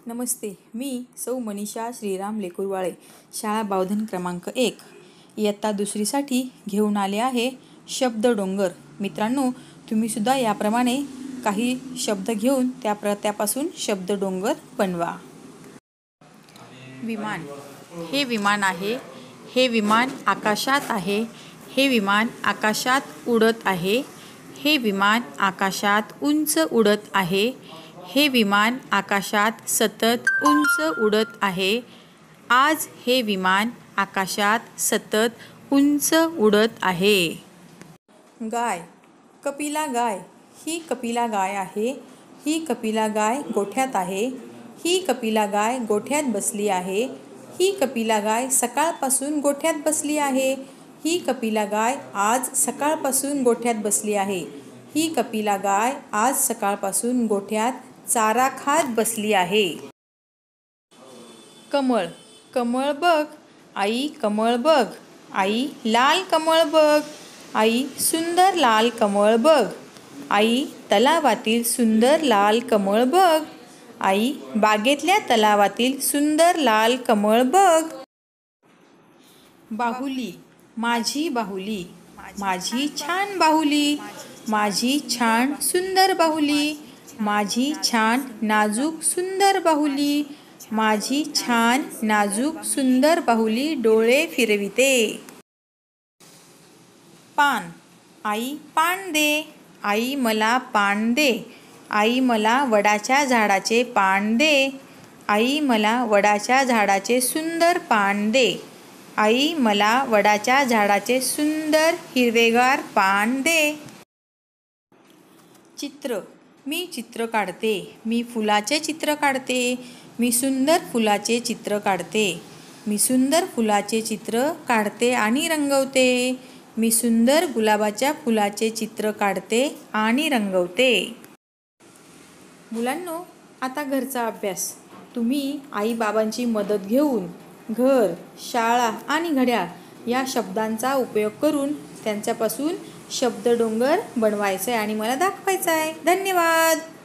नमस्ते, मी सौ मनीषा श्रीराम लेकुरवाळे, शाळा बावधन क्रमांक 1, इयत्ता दुसरीसाठी घेऊन आले आहे शब्दडोंगर. मित्रांनो, तुम्हीसुद्धा याप्रमाणे काही शब्द घेऊन त्यापासून शब्दडोंगर बनवा. विमान. हे विमान आहे. हे विमान आकाशात आहे. हे विमान आकाशात उडत आहे. हे विमान आकाशात उंच उडत आहे. हे विमान आकाशात सतत उंच उडत आहे. आज हे विमान आकाशात सतत उंच उडत आहे. गाय. कपिला गाय. ही कपिला गाय आहे. ही कपिला गाय गोठ्यात आहे. ही कपिला गाय गोठ्यात बसली आहे. ही कपिला गाय सकाळपासून गोठ्यात बसली आहे. ही कपिला गाय आज सकाळपासून गोठ्यात बसली आहे. ही कपिला गाय आज सकाळपासून गोठ्यात चारा खात बसली आहे. कमळ. कमळ बघ आई, कमळ बघ आई, लाल कमळ बघ आई, सुंदर लाल कमळ बघ आई, तलावातील सुंदर लाल कमळ बघ आई, बागेतल्या तलावातील सुंदर लाल कमळ बघ. बाहुली. माझी बाहुली. माझी छान बाहुली. माझी छान सुंदर बाहुली. माझी छान नाजूक सुंदर बाहुली. माझी छान नाजूक सुंदर बाहुली डोळे फिरविते. पान. आई पान दे. आई मला पान दे. आई मला वडाच्या झाडाचे पान दे. आई मला वडाच्या झाडाचे सुंदर पान दे. आई मला वडाच्या झाडाचे सुंदर हिरवेगार पान दे. चित्र. मी चित्र काढते. मी फुलाचे चित्र काढते. मी सुंदर फुलाचे चित्र काढते. मी सुंदर फुलाचे चित्र काढते आणि रंगवते. मी सुंदर गुलाबाच्या फुलाचे चित्र काढते आणि रंगवते. मुलांनो, आता घरचा अभ्यास. तुम्ही आई-बाबांची मदत घेऊन घर, शाळा आणि घड्याळ या शब्दांचा उपयोग करून त्यांच्यापासून शब्दडोंगर बनवायचा आहे आणि मला दाखवायचा आहे. धन्यवाद.